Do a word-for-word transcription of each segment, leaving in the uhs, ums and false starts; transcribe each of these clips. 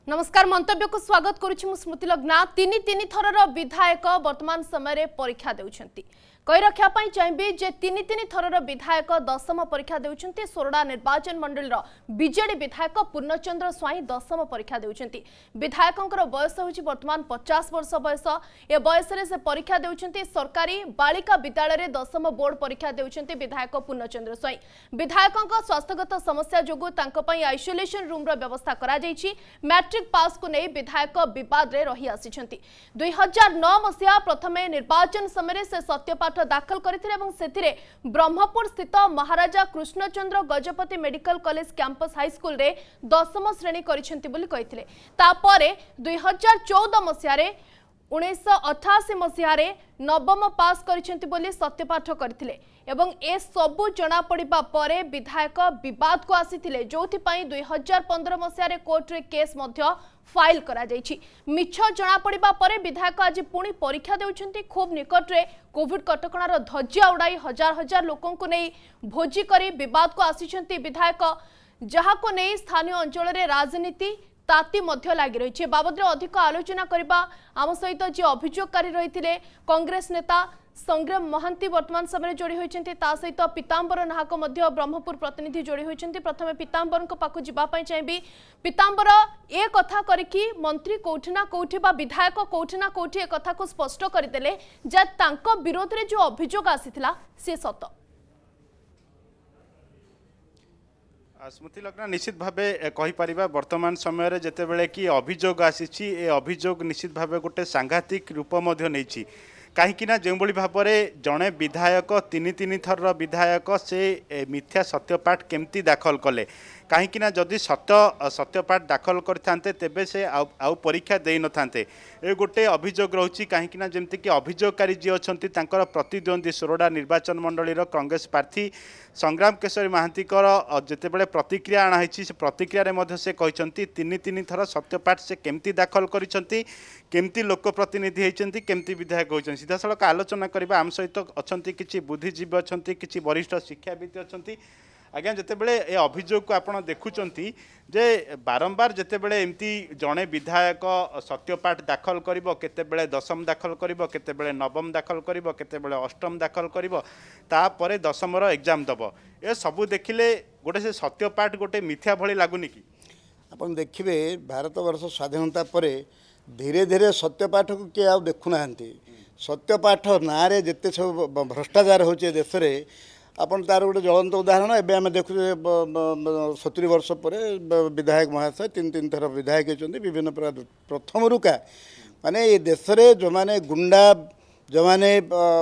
नमस्कार मंतव्य को स्वागत करुछि स्मृति लग्ना तीन तीन थरर विधायक वर्तमान समय परीक्षा देउछंती कई रखा चाहिए जे तीन तीन थरर विधायक दशम परीक्षा देउछंती सोरडा निर्वाचन मंडल बीजेडी विधायक पूर्णचंद्र स्वाई दशम परीक्षा देउछंती विधायकंकर बयस होछि वर्तमान पचास वर्ष बयस ए बयस रे से परीक्षा देउछंती सरकारी बालिका विद्यालय दशम बोर्ड परीक्षा देउछंती विधायक पूर्णचंद्र स्वाई विधायकंक स्वास्थ्यगत समस्या जोगु तांको पई आइसोलेशन रूम रो व्यवस्था करा जायछि मैट्रिक पास को नहीं विधायक विवाद रे रही आसिछंती दुई हजार नौ मसिया प्रथमे निर्वाचन समय से सत्यपाठ दाखल करथिले एवं सेथिरे ब्रह्मपुर स्थित Maharaja Krishnachandra Gajapati medical college campus high school रे दशम श्रेणी करिसेंती बोली कहिथिले तापरे दुई हजार चौदह मसिया रे उन्नीस अठासी मसीह नवम पास करिसेंती बोली सत्यपाठ करथिले एवं ए सबु जना पड़िबा परे विधायक विवाद को आसीथिले जोथि पई दुई हजार पंद्रह मसीह कोर्ट रे केस मध्य फाइल करा जायछि मिछ जना पड़िबा परे विधायक आज पुणी परीक्षा देउछंती खूब निकट रे कोविड कटकणार ध्वजा उड़ाई हजार हजार लोकों को नहीं भोजी करी विवाद को आसीछंती विधायक जहा को नहीं स्थानीय अंचल रे राजनीति ताती मध्य लगी रही बाबद अधिक आलोचना करबा आम सहित जी अभियोगकारी रही कांग्रेस नेता संग्राम महांती वर्तमान समय जोड़ी होती सहित पीतांबर नाहक ब्रह्मपुर प्रतिनिधि जोड़ी होती प्रथम पीतांबर पाक जावाई चाहिए पीतांबर ए कथा करके मंत्री कौटिना कौटि विधायक कौटिना कौटि ए कथा को स्पष्ट करदे जे तांको विरोध में जो अभियोग आसीथिला से सत स्मृति लग्ना निश्चित भावे कहीपर वर्तमान समय जितेबले कि अभियोग आसी अभियोग निश्चित भावे गोटे सांघातिक रूप नहीं कहीं जो भाव में जड़े विधायक तीन तीन थर विधायक से मिथ्या सत्यपाठ केमती दाखल कले कहीं जदि सत्य सत्यपाठ दाखल करते तेबे से आउ, आउ परीक्षा दे न था ए गोटे अभियोग रोचे कहीं जमती कि अभियोगकारी जी अच्छा प्रतिद्वंदी सोरडा निर्वाचन मंडल कांग्रेस प्रार्थी संग्राम केशरी महांती जितेबले प्रतिक्रिया आणाई से प्रतिक्रिया से कहते तीन तीन थर सत्यपाठ से केमती दाखल करमती लोक प्रतिनिधि होती केमती विधायक होती सीधा सड़क आलोचना करने आम सहित अच्छा कि बुद्धिजीवी अच्छा कि वरिष्ठ शिक्षाविद अच्छा आज्ञा जितेबले ए अभियोग को आपड़ देखुंट जे बारंबार जितेबले एमती जड़े विधायक सत्यपाठ दाखल करिबो केतेबेले दशम दाखल करिबो केतेबेले नवम दाखल करिबो केतेबेले अष्टम दाखल करिबो तापरे दशमर एग्जाम दब ए सबू देखिले गोटे से सत्यपाठ गोटे मिथ्या भली लागुनि कि आपन देखिबे भारत वर्ष स्वाधीनता परे धीरे धीरे सत्यपाठ को किए आ देखुना सत्यपाठ ना रे जिते सब भ्रष्टाचार होचे देश रे आपन तार गोटे ज्वलंत उदाहरण एवं आम देखु सतुरी वर्ष पर विधायक महाशय तीन तीन थर विधायक होती विभिन्न प्रकार प्रथम रुका माने ये देश रे जो माने गुंडा जो माने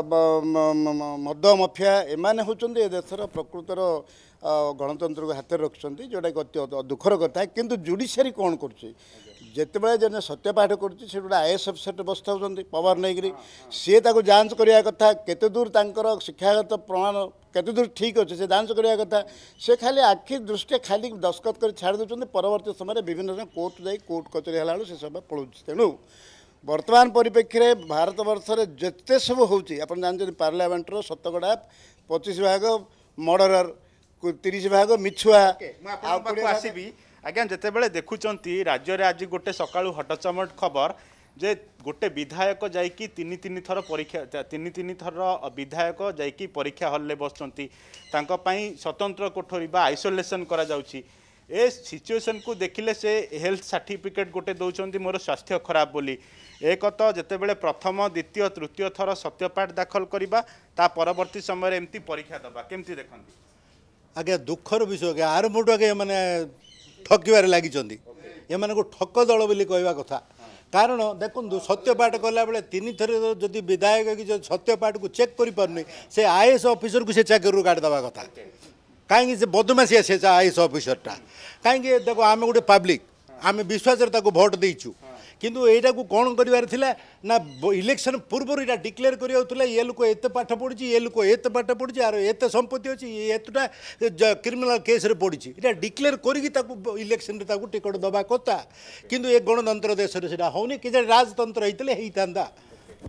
मद मफिया एमाने होचंदी ए देशर प्रकृतर गणतंत्र को हाथ रखुंट जोटा कि अति दुखर कथा किंतु जुडिशियरी कौन कर जितेबाला जन सत्यपाठ कर गोटे आईएएस अफिसर बसता पवर नहीं सी जांच करने कथा केते दूर तांकर शिक्षागत प्रमाण केते दूर ठीक अच्छे से जांच करने कथा से खाली आखि दृष्टि खाली दस्खत कर छाड़ दूसरे परवर्त समय विभिन्न कोर्ट जा कोर्ट कचेरी है से सब पड़ो तेणु वर्तमान परिप्रेक्षी भारत वर्ष में जिते सब होती आप जानते पार्लियामेंटर शतकड़ा पचिश भाग मर्डरर तीस भाग मिछुआ आसबि आज्ञा जितेबले देखुंट राज्य में आज गोटे सकाळु हटचमट खबर जे गोटे विधायक जाइकी तीन तीन थर परीक्षा तीन तीन थर विधायक जाइकी परीक्षा हॉल में बसचंती तांको पई स्वतंत्र कोठरी बा आइसोलेशन करा जाउची ए सिचुएशन को देखिले से हेल्थ सर्टिफिकेट गोटे दौरान मोर स्वास्थ्य खराब बोली एक तो जितेबले प्रथम द्वितीय तृतीय थर सत्यपाठ दाखल करवा ता परवर्ती समय एमती परीक्षा दबा केमती देखंती आगे दुखर विषय आरंभ आगे मैंने ठकबार लगी एम को ठक दल बोली कहवा कथा कारण देखो सत्यपाठ कला बेले तीन थर जदि विधायक कि सत्यपाठ को चेक कर से आईएएस ऑफिसर को से चाकरी काटिदेवा कथा कहीं से बदमाशी से आईएएस ऑफिसरटा कहीं देखो आम गोटे पब्लिक आम विश्वास भोट देचु किंतु एटा को कौन करिवार थिला ना इलेक्शन पूर्व इटा डिक्लेयर करिया ये लोक एत पाठ पढ़ी ये लोक एत पाठ पढ़ी आर एत संपत्ति अच्छी एतटा क्रिमिनाल केस रे पड़ी इटा डिक्लेयर करिकी इलेक्शन रे टिकट दबा कथा किंतु ए गणतंत्र देश रे सेटा होनी कि राजतंत्र होइतले हेइतांदा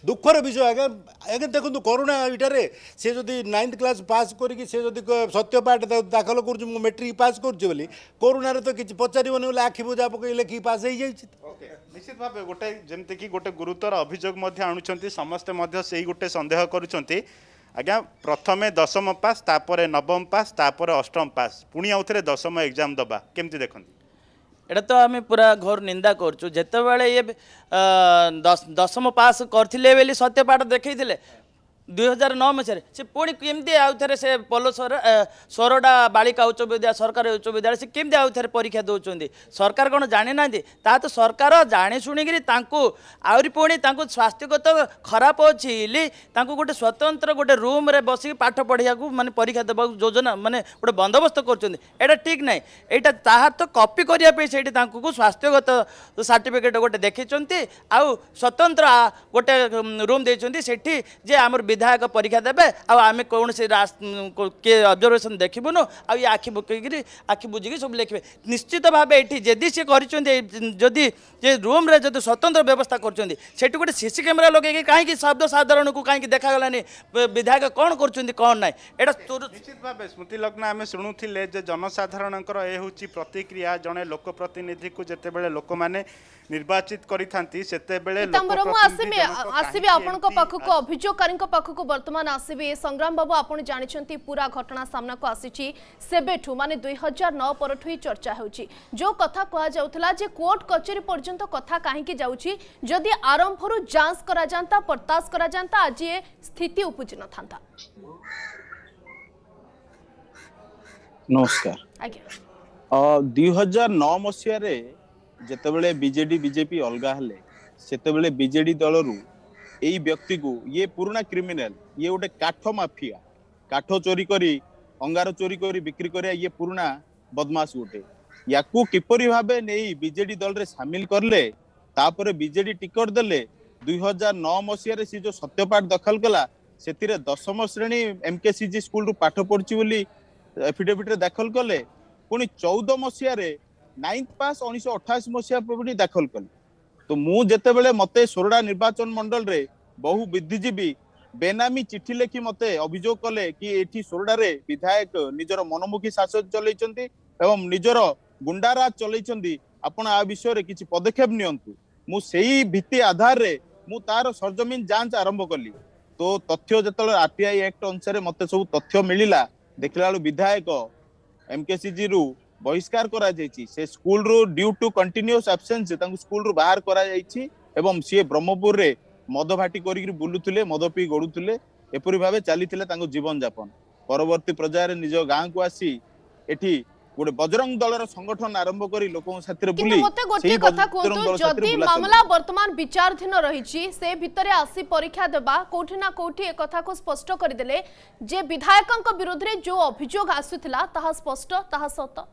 दुखर विषय आगे आगे देखो करोना इटारे से जदि नाइन्थ क्लास पास करके से जदि सत्यपाठ दाखल कर मेट्रिक पास कर कोरोना तो किसी पचारबनी बोले आखि बुझा पकड़े कि पास हो जाए निश्चित भाव गोटे जमती कि गोटे गुरुतर अभियोग आणुंट समस्ते से गोटे सन्देह करुँच आज्ञा प्रथमे दशम पास तापर नवम पास तापर अष्टम पास पुणी आउ थे दशम एग्जाम दबा केमती देखते एटा तो आम पूरा घोर निंदा करचु जेतेबेले ये दस दशम पास करथिले बेली सत्यपाठ देखैथिले दुई हजार नौ मसीह से पुणी केमती आउ थे से पलोसर सोरडा बालिका उच्च विद्यालय सरकारी उच्च विद्यालय से केमती आउ थे परीक्षा दौरान सरकार कौन जानी ना ता तो सरकार जाणी शुणिकी आहरी पुणी स्वास्थ्यगत खराब अच्छी गोटे स्वतंत्र गोटे रूम रे बसिक पाठ पढ़िया माने परीक्षा देवा योजना माने गोटे बंदोबस्त कर ठीक ना यहाँ ताहा तो कॉपी करने से स्वास्थ्यगत सर्टिफिकेट गोटे देखी आउ स्वतंत्र गोटे रूम देती जे आमर विधायक परीक्षा देवे आम कौन से किए ऑब्जर्वेशन देखबुन आ ये आखि बुकिकी आखि बुझिकी सब लिखे निश्चित भाव ये जदि सी जदि रूम रे जदि स्वतंत्र व्यवस्था कर गोटे सीसी कैमेरा लगे कहीं शब्द साधारण को कहीं देखागलानी विधायक कौन कर कौन ना एटा निश्चित भाव स्मृति लग्न आम शुणुले जनसाधारण ये हूँ प्रतिक्रिया जड़े लोकप्रतिनिधि को जिते लोक मैंने निर्वाचित करिथांती सेते बेले आसबि आपण पाखक अभियोगकारी पाखक वर्तमान आसबि संग्राम बाबू आपण जानिछंती पूरा घटना सामना को आसीची सेबेठू माने दुई हजार नौ परठू ही चर्चा होची जो कथा कहा जाउथला जे कोर्ट कचेरी पर्यंत कथा काहे की जाउची जदि आरंभरू जांच करा जानता पर्तास करा जानता आज ये स्थिति उपज न थांता। नमस्कार आज्ञा दुई हजार नौ मसीह रे जेतेबेले बीजेडी बीजेपी अलगा हेले सेतेबेले बीजेडी दलरू एई व्यक्ति को ये पुराना क्रिमिनल ये गोटे काठ माफिया काठ चोरी करी अंगार चोरी करी बिक्री करे ये पुराना बदमाश गोटे याकू किपरि भाबे नेई बीजेडी दल रे शामिल करले तापरे बीजेडी टिकट देले दुई हजार नौ मसीह रे सी जो सत्यपाठ दखल कला सेतिरे दशम श्रेणी एमकेसीजी स्कूल रु पाठ पढ़ची बोली एफिडेविट रे दाखल कले पुणी चौदह मसीह रे नाइन्थ पास उन्नीस अठाशी मसीहा पुणी दाखल कले तो मु जेतेबेले मते सोरडा निर्वाचन मंडल रे बहु बुद्धिजीवी बेनामी चिठी लेखि मते अभियोग कले कि एठी सोरडा रे विधायक निजर मनमुखी शासन चलैचंती एवं निजर गुंडाराज चलैचंती आपण आ विषय रे किछि पदक्षेप नियंतु मु सेही भित्ति आधार रे मु तार सरजमीन जांच आरंभ कली तो तथ्य जेतले आरटीआई एक्ट अनुसार मते सब तथ्य मिलिला देखला विधायक एमकेसीजी रु बहिष्कार करा जायछि से स्कूल रो ड्यू टू कंटिन्यूअस एब्सेंस तांको स्कूल रो बाहर करा जायछि एवं सी ब्रह्मपुर रे मद भाटी करी बुलुथिले मद पी गडुथिले एपरि भाबे चलीथिले तांको जीवन यापन परवर्ती पर्यायर निज गां को आसी एठी गोटे बजरंग दलर संगठन आरंभ करी लोकों साथी रे बुली मते गोटे कथा कोंतु जदी मामला वर्तमान विचारधीन रहिछि से भितरे आसी परीक्षा देबा कोठी ना कोठी एक कथा को स्पष्ट कर देले जे विधायकक विरोध रे जो अभियोग आसुथिला ताहा स्पष्ट ताहा सत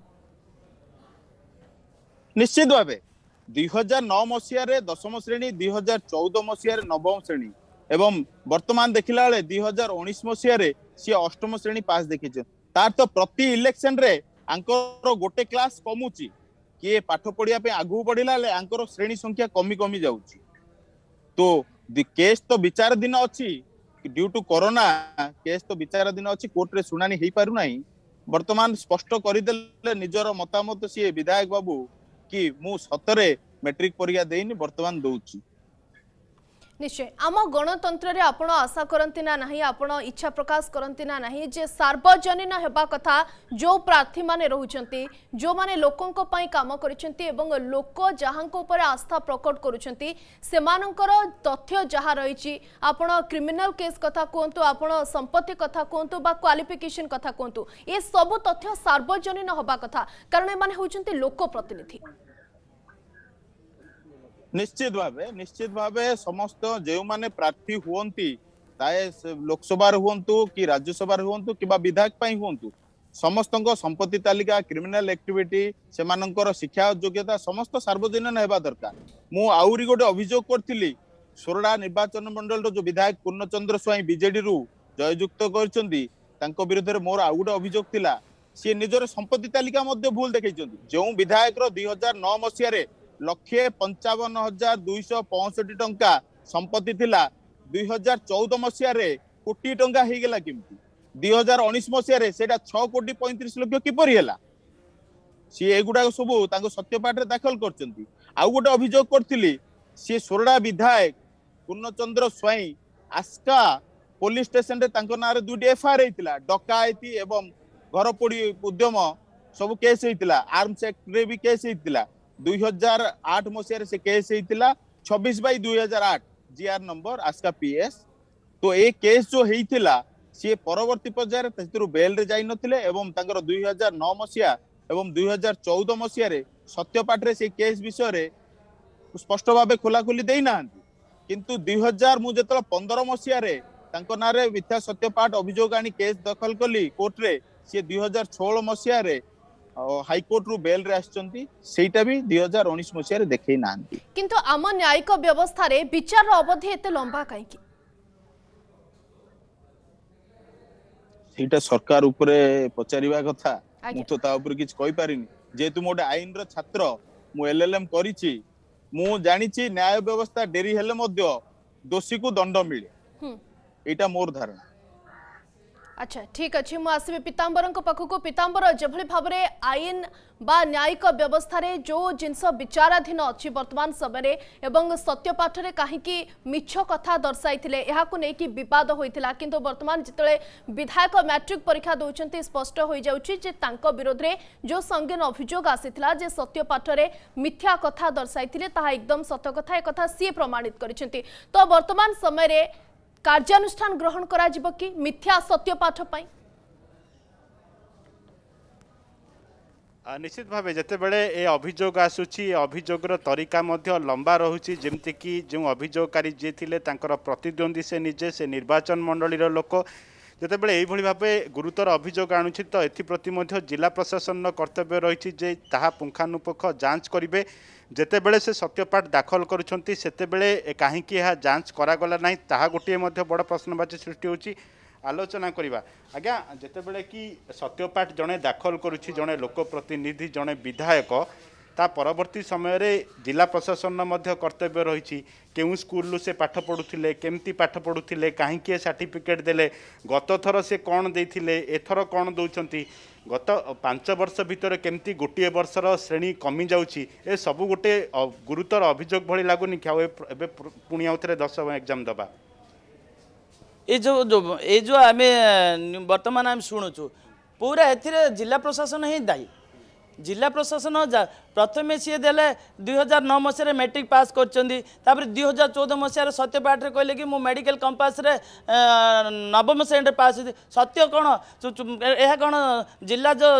निश्चित भाव दुई हजार नौ मसीह दशम श्रेणी दुई हजार चौदह मसीह नवम श्रेणी एवं वर्तमान देखला बेले दुई हजार उन्नीस मसीह सी अष्टम श्रेणी पास देखी तार तो प्रति इलेक्शन रे आंकर गोटे क्लास कमुची किए पाठ पढ़िया पे आगु बढ़िला ले आंकर श्रेणी संख्या कमी कमी जाउची तो केस तो विचार दिन अच्छी ड्यू टू कोरोना केस तो विचार दिन अच्छी कोर्ट रे सुनानी हेई पारु नाही वर्तमान स्पष्ट करदेले निजर मतामत सी विधायक बाबू कि मु सतरे मैट्रिक परीक्षा देनी वर्तमान दउची निश्चय आम गणतंत्र रे आपण आशा करंती ना नहीं आपण इच्छा प्रकाश करंती ना नहीं जे सार्वजनीन हेबा कथा जो प्रार्थी माने रहुचंती जो माने लोकों को पई काम करिसंती एवं लोक जहांको ऊपर आस्था प्रकट करूचंती सेमानकर तथ्य जहा रहिची आपण क्रिमिनल केस कथा कोंतु आपण संपत्ति कथा कोंतु बा क्वालिफिकेशन कथा कोंतु ए सब तथ्य सार्वजनीन हेबा कथा कारण माने होचंती लोक प्रतिनिधि निश्चित भावे निश्चित भावे समस्त जो माने प्रार्थी हुवंती ताए लोकसभा हुवंतु कि राज्यसभा हुवंतु कि विधायक पई हुवंतु समस्तक संपत्ति तालिका क्रिमिनल एक्टिविटी सेमानकर शिक्षा योग्यता समस्त सार्वजनीन हेबा दरकार मु आउरी गोटे अभियोग करथिली सोरडा निर्वाचन मंडल जो विधायक पूर्णचंद्र स्वाई बीजेडी रु जययुक्त करचंदी तांको विरुद्ध रे मोर आउ गोटे अभियोग थिला सी निजर संपत्ति तालिका मध्ये भूल देखैचंदी जो विधायक रो दुई हजार नौ मसीह रे लक्षे पंचावन हजार दुईश पैंसठ टंका संपत्ति थिला दुई हजार चौदह मसीह कोटी टंका हो गला केमती दुई हजार उन्नीस मसीह से छह कोटी पैंतीस लक्ष किपरि है सी एगुड़ा सब सत्यपाठ दाखल करछंती आउ गोटे अभियोग करथिली सी सोरडा विधायक पूर्णचंद्र स्वाई आस्का पुलिस स्टेशन रे तांको नारे दुटी एफआईआर हेतिला डकायती एवं घर पोड़ी उद्यम सब केस हेतिला आर्म्स एक्ट रे भी केस हेतिला दुई हजार आठ मसीह से केस हेतिला छब्बीस बाई दुई हजार आठ जीआर नंबर आस्का पीएस तो ए केस जो हेतिला सी परवर्ती पर्यायर बेल रे जाई नथिले एवं तांकर दुई हजार नौ मसीहा एवं दुई हजार चौदह मसीह सत्यपाठ रे से केस विषय रे स्पष्ट भाव खोलाखोली दे ना किंतु दुई हजार मुझे पंद्रह मसीह तांको नारे मिथ्या सत्यपाठ अभियोग आनी केस दखल कली कोर्ट रे सी दुई हजार सोलह मसीह हाईकोर्ट रु बेल रे आछंती सेटा भी दुई हजार उन्नीस मसीह देखै नांती किंतु आम न्यायिक व्यवस्था रे विचार अवधि एते लंबा काहे की सेटा सरकार ऊपर पचारिबा कथा मु तो ता ऊपर किछ कहि पारिनी जेतु मोटे आईन रो छात्र मु एलएलएम करिछि मु जानिछि न्याय व्यवस्था डेरी हेले मध्य दोषी को दंड मिले एटा मोर धारणा अच्छा ठीक अच्छे मु आसबे पीतांबर पाखक पीतांबर जेभली भाव आईन बा न्यायिक व्यवस्था रे जो जिनस विचाराधीन अच्छी वर्तमान समय एवं सत्यपाठ रे कहीं मिछ कथा दर्शाइथिले एहाकु नै कि विवाद होइथिला किंतु वर्तमान जितले विधायक मैट्रिक परीक्षा दउचंती स्पष्ट होई जाउची जे तांको विरोध रे जो संगीन अभियोग आसीथिला जे सत्यपाठ रे मिथ्या कथा दर्शाइथिले ताहा एकदम सत्य कथा ए कथा सी प्रमाणित करिसेंती तो वर्तमान समय रे कार्यानुष्ठान ग्रहण करा जिवो कि मिथ्या सत्यपाठ पाई निश्चित भाव जिते बड़े ए अभियोग आसूची अभियोगर तरीका मध्य लंबा रहुची जेमती कि जो अभियोगकारी जे थिले तांकर प्रतिद्वंदी से निजे से निर्वाचन मंडलीर लोक जिते बड़े एई भली भाबे गुरुतर अभियोग आणुछि तो एथिप्रति मध्य जिला प्रशासन कर्तव्य रही जे ताहा पुंखानुपुंख जांच करिवे जेते बेले से सत्यपाठ दाखल करुछंती सेते बेले काहे कि यह जांच करागला नाही ताहा गोटे मध्य बड़ प्रश्नवाची सृष्टि होची आलोचना करिबा आज्ञा जेते बेले कि सत्यपाठ जणे दाखल करुछि जणे लोक प्रतिनिधि जणे विधायक ता परवर्ती समय रे जिला प्रशासन मध्य कर्तव्य रही केउ स्कूल से पाठ पढ़ुथिले केमती पाठ पढ़ुथिले काहे कि सर्टिफिकेट देले गत थर से कौन देथिले एथर कौन दउचंती गत पांच वर्ष भितर केमती गोटे वर्षर श्रेणी कमी जाउची ए सब गोटे गुरुतर अभियोग भली लागुनी क्या एबे पुणी आउथरे दस एग्जाम दबा ये जो जो ये जो आम बर्तमान आम शुणुचु पूरा एथिरे जिला प्रशासन ही दायी जिला प्रशासन प्रथमे सी देले दुई हजार नौ मसीह मैट्रिक पास कर दुई हजार चौदह मसीह सत्यपाठ कहले कि मु मेडिकल कंपास रे नवम श्रेणी पास सत्य कौन यह कौन जिला जो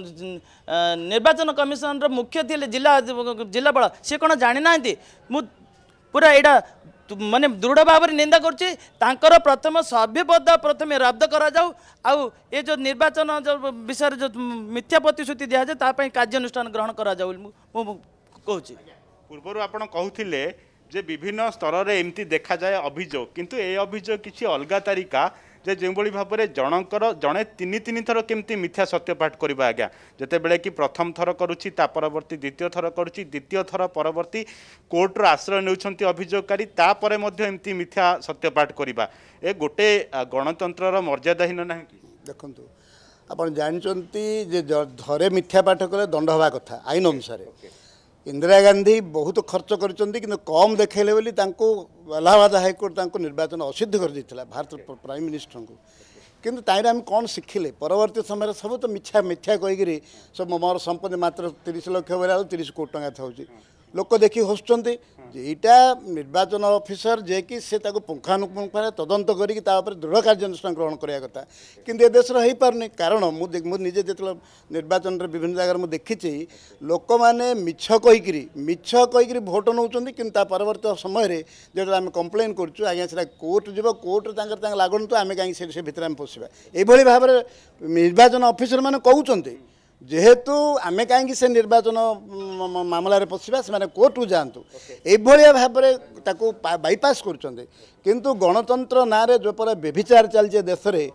निर्वाचन कमिशन मुख्य थे जिला जिलापाल सी कौन जानी ना मु पूरा यहाँ माने दृढ़ भाव निंदा कर प्रथम सभ्य पद प्रथम रद्द करा जाऊ आउ ये जो निर्वाचन जो विषय जो मिथ्या प्रतिश्रुति दि जाए तापाई कार्यानुष्ठान ग्रहण करा जाऊ कहूँ पूर्व आपण कहूथिले जे विभिन्न स्तर रे एमती देखा जाए अभियोग किंतु ए अभियोग किछि अलगा तरीका जे जो भाव में जनकर जड़े तीन तीन थर केमती मिथ्या सत्यपाठ करवा आज्ञा जिते बड़े कि प्रथम थर करुच्ची परवर्ती द्वितीय थर करुच्ची द्वितीय थर परवर्ती कोर्टर आश्रय नेउछंती अभियोगकारी तापर एमती मिथ्या सत्यपाठ करवा ए गोटे गणतंत्र मर्यादाहीन ना कि देखु आप जानते जे धरे मिथ्या पाठ कले दंड हवा कथा आईन अनुसार इंदिरा गांधी बहुत खर्च करचंती किंतु कम देखले बोली तांको इलाहाबाद हाईकोर्ट तांको निर्वाचन असिद्ध कर देथिला भारत प्राइम मिनिस्टर को किंतु ताइरे हम कौन शिखिले परवर्ती समय सब तो मिथ्या मिथ्या कहीकि सब मोर संपत्ति मात्र तीस लक्ष बेला तीस कोटी टंका थाउची लोक देखी हसुंट जेटा निर्वाचन ऑफिसर जे कि से पुंखानुपुंख तदंत करी दृढ़ कार्यानुष्ठान ग्रहण कराया कथा किंतु ए देश हो पारनी कारण मुझे जो निर्वाचन विभिन्न जगह मुझे देखी लोक मैंने मिछ कहीकि मिछ कहीकि भोट नौ कि परवर्त समय जो आम कम्प्लेन करुँ आज्ञा से कोर्ट जीव कोर्ट लगुन आम कहीं से भितर पशा ये भाव में निर्वाचन ऑफिसर मैंने कहते जेहेतु आमे कहीं से निर्वाचन मामला पशा से कोर्ट को जातु ये भाव में बाईपास कर किंतु गणतंत्र ना जो पर व्यभिचार चलचे देश में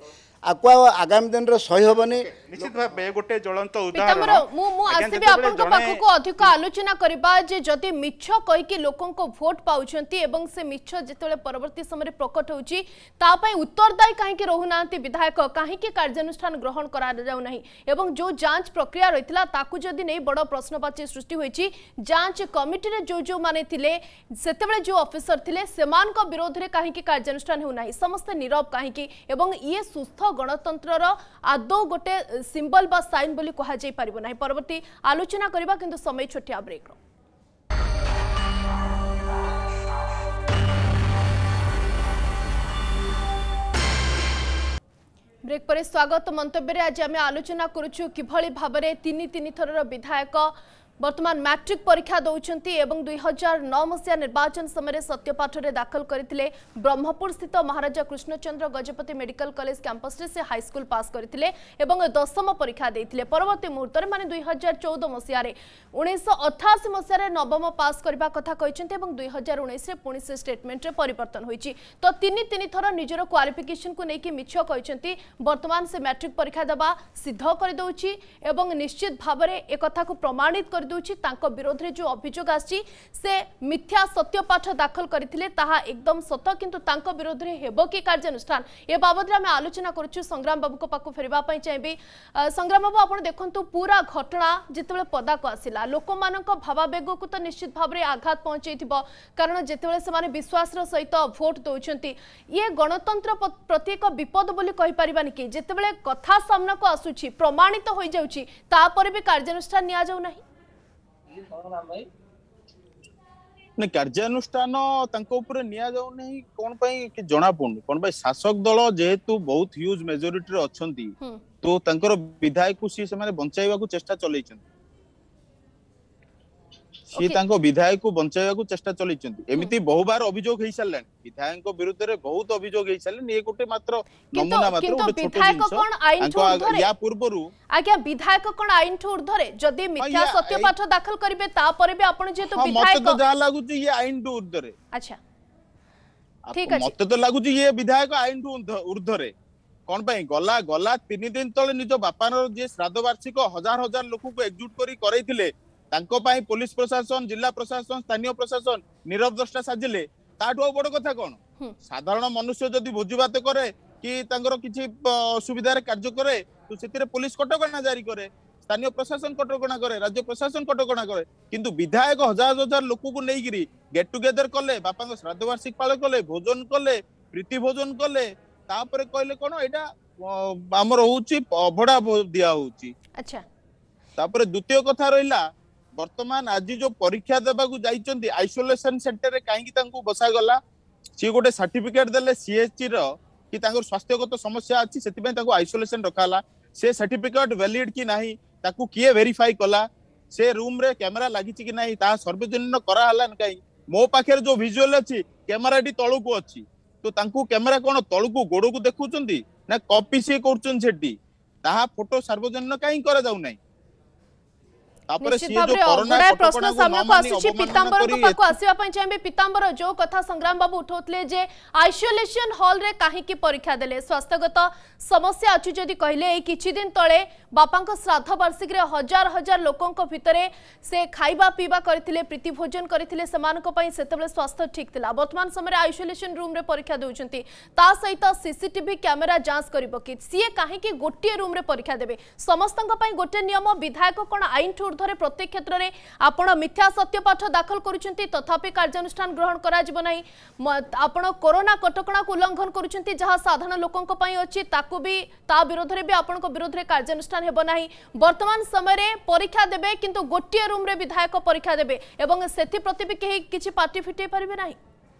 आपको आगामी दिन में सही हेनी निश्चित भाव गोटे ज्वलंत पीताम्बर उदाहरण मु मु आज्ञा आसीबे जेतेबेले आपन को जणे- पाखको अधिक आलोचना करबा जे जदि मिछ कहि कि लोकन को वोट पाउछंती एवं से मिछ जेतेबेले परवर्ती समय प्रकट होउची ता पई उत्तरदायी काहे कि रहुनांती विधायक काहे कि कार्यानुष्ठान ग्रहण करा जाउ नाही एवं जो जांच प्रक्रिया रहितला ताकू जदि नै बड़ प्रश्नवाची सृष्टि होईची जांच कमिटी रे जो जो माने थिले सेतेबेले जो ऑफिसर थिले समान को विरोध रे काहे कि कार्यानुष्ठान हो नाही समस्त नीरव काहे कि एवं ये सुस्थ गणतंत्र रो आदौ गोटे सिंबल बा साइन बोली कहा जाई परिबो नाही परवर्ती आलोचना करबा किंतु समय छोटिया ब्रेक रो ब्रेक पर स्वागत मंतव्य आज आम आलोचना करुछु किभली भाबरे तीन तीन थरर विधायक वर्तमान मैट्रिक परीक्षा दौरान एवं दुई हजार नौ मसीहा निर्वाचन समय सत्यपाठ में दाखल करते ब्रह्मपुर स्थित Maharaja Krishnachandra Gajapati medical college campus से हाईस्कूल पास करते दशम परीक्षा देते परवर्ती मुहूर्त में माने दुई हजार चौदह मसीह उन्नीस अठाशी मसीह नवम पास करने कथा कहते दुई हजार उन्नीस पुणी से स्टेटमेंट परिवर्तन होती तो तीन तीन थर निजर क्वालिफिकेशन को लेकिन मिछ कहते वर्तमान से मैट्रिक परीक्षा देवा सिद्ध करदे निश्चित भाव में एक को प्रमाणित कर विरोध रे जो अभियोग आसी से मिथ्या सत्यपाठ दाखल करथिले ताहा एकदम सत किंतु तांको विरोध रे हेबो की कार्यानुष्ठान ए बाबद रे हम आलोचना करछु संग्राम बाबू को पाको फेरबा पई चाहेबी संग्राम बाबू आपण देखंतु पूरा घटना जितेबेले पदा को आसिला लोक मानक भावावेग को तो निश्चित भाव रे आघात पहुंचैथिबो कारण जितेबेले से माने विश्वास रो सहित वोट दोउछंती ये गणतंत्र प्रति एक विपद बोली कहि परिबानी कि जितेबेले कथा सामना को आसुछि प्रमाणित होई जाउछि ता पर भी कार्यानुष्ठान निया जाउ नाही ना कार्यानुष्ठान तांको ऊपर निया जाउ नहीं कोन पई कि जणा पडनु कोन पई शासक दल जेहेतु बहुत ह्यूज मेजॉरिटी रे अछंती तो तांकर विधायक को सी से माने बंचाइबा को चेष्टा चलैछंती सी तांको विधायक को बंचाइबा को चेष्टा चलैछंती एमिति बहु बार अभियोग हेइ सारलान विधायक विरुद्ध रे बहुत अभियोग हेइ सारलान ए गोटे मात्र नमूना मात्र गोटे छोटो विधायक कोन आइन ठो उर्धरे या पूर्वरु आज्ञा विधायक कोन आइन ठो उर्धरे जदी मिथ्या सत्यपाठ दाखल करिवे ता पर भी आपण जेतु विधायक मते तो जा लागु छी ये आइन ठो उर्धरे अच्छा ठीक अछि मते तो लागु छी ये विधायक आइन ठो उर्धरे कोन पई गला गला तीन दिन तले निजो बापार जे श्राद्ध वार्षिक हजार हजार लोक को एकजुट करी करैथिले तांको पाई पुलिस प्रशासन जिला प्रशासन स्थानीय प्रशासन नीरव द्रष्टा साजिले ताठो बड़ कथा कोन साधारण मनुष्य जदि भोजीबात करे कि तांगर किछि असुविधा रे कार्य करे तो सेतिरे पुलिस कटकणा जारी करे स्थानीय प्रशासन कटकणा करे राज्य प्रशासन कटकणा करे किंतु विधायक हजार हजार लोक को नेगिरी गेट टुगेदर कले बापा को श्राद्ध वार्षिक पालन कले भोजन कले प्रीति भोजन कले तापरे कहले कोन एटा हमर होउची अभडा दिया होउची अच्छा तापरे द्वितीय कथा रहिला वर्तमान आज जो परीक्षा देबा को जाइचंती आइसोलेशन सेंटर रे काहे कि तांको बसा गला सी गोटे सर्टिफिकेट देले सीएचसी रो कि तांको स्वास्थ्यगत समस्या अछि सेति पय तांको आइसोलेशन रखाला से सर्टिफिकेट वैलिड कि नाही ताकू किए वेरीफाई कला से रूम रे कैमरा लागि छि कि नाही ता सर्वजनीन करा हला न काई मो पाखे जो विजुअल अछि कैमरा डी तळु को अछि तो तांको कैमरा कोन तळु को गोडो को देखुचंती ना कॉपी से करचन सेठी ताहा फोटो सर्वजनीन काई करा जाउ नाही प्रश्न सामना को आसी पीतांबर को पाको आसीबा पय चाहे पीतांबर जो कथा संग्राम बाबू उठौतले जे आइसोलेशन हॉल रे काहे की परीक्षा देले स्वास्थ्यगत समस्या अछि जदी कहले ए किछि दिन तळे बापांक श्राद्ध वार्षिक रे हजार हजार लोकंक भितरे से खाइबा पीबा करथिले प्रीति भोजन करथिले समानक पय सेतेबेले स्वास्थ्य ठीक थिला वर्तमान समय आइसोलेशन रूम रे परीक्षा देउचंती ता सहित सीसीटीवी कैमरा जांच करबो कि सीए काहे की गोटे रूम रे परीक्षा देबे समस्तंक पय गोटे नियम विधायक कोन आइन ऊर्ध्वरे प्रत्येक क्षेत्र में आपण मिथ्या सत्यपाठ दाखल करुछंती तथापि कार्यानुष्ठान ग्रहण करा जिवो नाही आपण कोरोना कटकणा को उल्लंघन करुछंती जहां साधारण लोकंक पई अछि ताकू भी ता विरोध रे भी आपनक विरोध रे कार्यानुष्ठान हेबो नाही वर्तमान समय रे परीक्षा देबे किंतु गोटे रूम रे विधायक परीक्षा देबे एवं सेथि प्रति भी केही किछि पार्टी फिटे परिबे नाही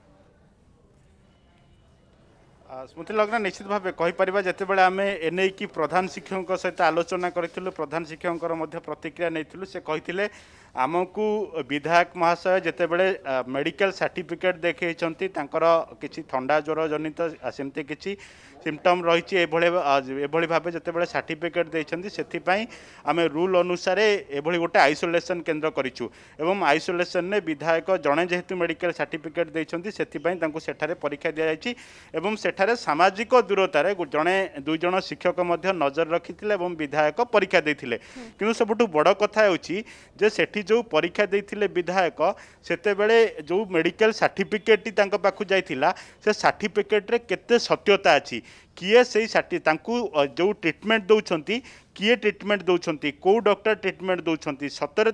स्मृति लग्न निश्चित भाव कहीपर जिते आम एने की प्रधान शिक्षक सहित आलोचना करूँ प्रधान शिक्षक प्रतिक्रिया नहीं से कहते आमको विधायक महाशय जिते बड़े मेडिकल सर्टिफिकेट देखते किसी थंडा ज्वर जनित सेमती किसी सिम्पटम रही एभली भाव जिते बड़े सर्टिफिकेट देते से आम रूल अनुसार एभली गोटे आइसोलेशन केन्द्र करूँ एवं आइसोलेशन ने विधायक जड़े जेहेतु मेडिकल सर्टिफिकेट देते से परीक्षा दि जाएगी एवं सेठारे सामाजिक दूरतार जड़े दुई जन शिक्षक नजर रखी विधायक परीक्षा देते कि सबुठ बड़ कथा जे सेठी जो परीक्षा देते विधायक सेते बेले जो मेडिकल सर्टिफिकेट पाखु जाइथिला से सर्टिफिकेट रे केते सत्यता अछि किए से जो ट्रिटमेंट दौरान किए ट्रिटमेंट दौरान कौ डॉक्टर ट्रिटमेंट दौरान सतरे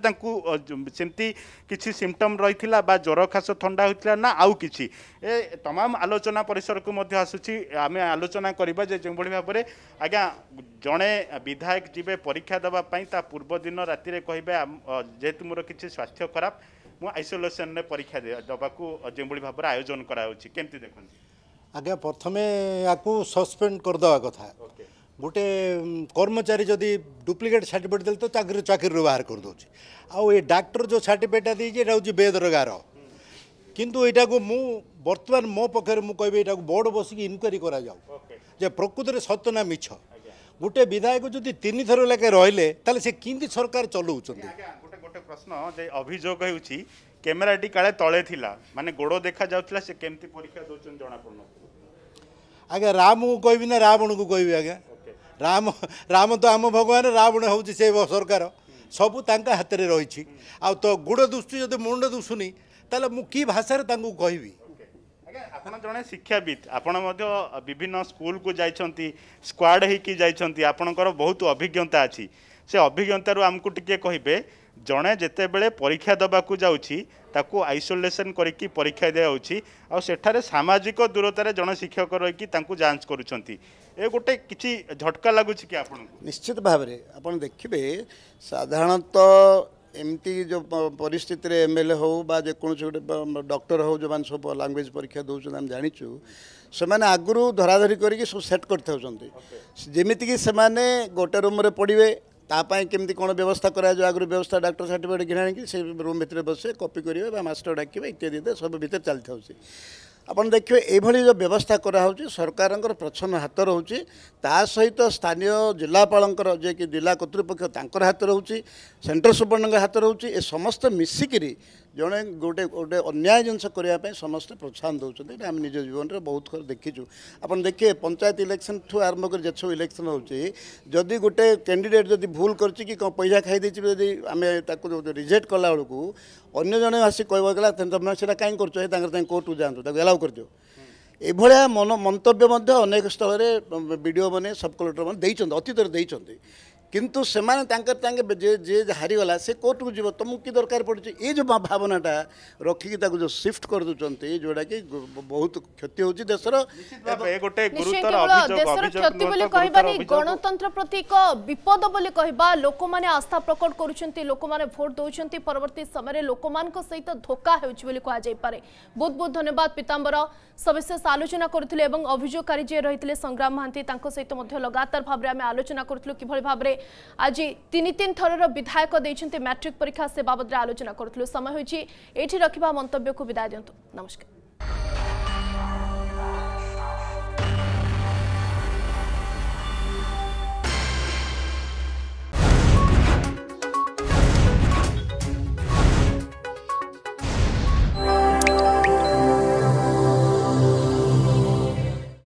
सेमती किसी सिम्पटम रही ज्वर खास थंडा होता ना आउ कि ए तमाम आलोचना परिसर को आसूसी आम आलोचना करवा जो भाव में आज्ञा जड़े विधायक जीवे परीक्षा देवाई पूर्व दिन राति कहे जेहेतु मोर किसी स्वास्थ्य खराब मु आइसोलेशन ने परीक्षा देवाक जो भाव में आयोजन करमती देखते आज्ञा प्रथमे आपको सस्पेंड करदे कथा गोटे कर्मचारी जदि डुप्लिकेट सर्टिफिकेट देते तो चाकरी चाकरी बाहर कर दौर आउ ये डाक्टर जो सर्टिफिकेट देना हूँ बेदरगार किंतु यहाँ को मु बर्तमान मो पक्षर मुझे यहाँ बोर्ड बसिक इनक्वारी करा जे प्रकृत में सत्य ना मिछ गोटे विधायक जदि तीन थर लेके रहिले से किंती सरकार चलाउछन गोटे गोटे प्रश्न जे अभियोग होउछि कैमेराटी काले तले थिला माने गोड़ देखा जाउतला से केमती परीक्षा दोचन जना पड़न आज्ञा राम को कहबी ना रावण को कहबी आज्ञा राम राम तो आम भगवान रावण हूँ से सरकार सबू तांका हाथ में रही आ तो गुड़ दुष्टि जब मुंड दुषुनी ताले मु की भाषा कहबी आपण जड़े शिक्षाविद आपण विभिन्न स्कूल को जाइछंती स्क्वाड होकि जाइछंती आपणकर बहुत अभिज्ञता अच्छी से अभिज्ञतार आमको टिके कहबे जड़े जिते बड़े परीक्षा देवाक जाऊँगी ताकू आइसोलेशन करके परीक्षा दिखाऊँगी आ सेठारे सामाजिक दूरतार जड़े शिक्षक रही जांच करुँच ए गोटे किसी झटका लगुच कि आपन निश्चित भाव में आप देखिए साधारणतः एमती जो परिस्थिति एम एल हो जेकोसी गोटे डॉक्टर हो जो मैंने सब लैंग्वेज परीक्षा दौरान आम जाचु से मैंने आगु धराधरी करके सब सेट करमती से गोटे रूम में पढ़े तापाई केमती कौन व्यवस्था करा जो आगु व्यवस्था डॉक्टर सर्टिफिकेट घिना से रूम भितर बसे कॉपी करेंगे मास्टर डाकिए इत्यादि सब भितर चलती आपन देखिए ये जो व्यवस्था कराऊँ सरकार प्रच्छन्न हाथ रोचे ता सहित स्थानीय जिलापाल जे कि जिला कर्तृपक्ष हाथ रोचे सेंट्रल सुपरडेंट हाथ रोचे ए समस्त मिसिकी जड़े गोटे गोटे अन्याय जिनस करने समस्त प्रोत्साहन दौरान आम निज जीवन में बहुत थर देखीचु आप देखिए पंचायत इलेक्शन ठू आरंभ कर जे सब इलेक्शन होदी गोटे कैंडिडेट जदि भूल कर पैसा खाई जदि आम रिजेक्ट कला बेलू अन्य जड़े आसिक कहला तुम से कहीं कर कोर्ट को जातु एलाउ कर दियो एभलिया मन मंतव्य अनेक स्थल में वीडियो मैंने सब कलेक्टर मैंने अतीत देते किंतु से जे जे हारीगला से कोर्ट को जीव तुमको कि दरकार पड़े ये जो भावनाटा रखिकी जो शिफ्ट कर दूसर जोटा कि बहुत क्षति होची देशर गणतंत्र प्रति एक विपद बोली कहबा लोक माने आस्था प्रकट करुछंती लोक माने भोट दउछंती परवर्ती समय लोक मान को सहित धोखा हेउछि बोली कहा जाय पारे। बहुत बहुत धन्यवाद पीतांबर सविशेष आलोचना करथिले एवं अभियोगकारी जे रहिथिले संग्राम महांती तांको सहित मध्य लगातार भाव आम आलोचना करथिलु किभଳି भाबरे आज तीन तीन थरर विधायक देइछंती मैट्रिक परीक्षा से बाबद आलोचना करथिलु। समय होइछि एठी रखिबा मंतव्य को विदाय दियंतु। नमस्कार।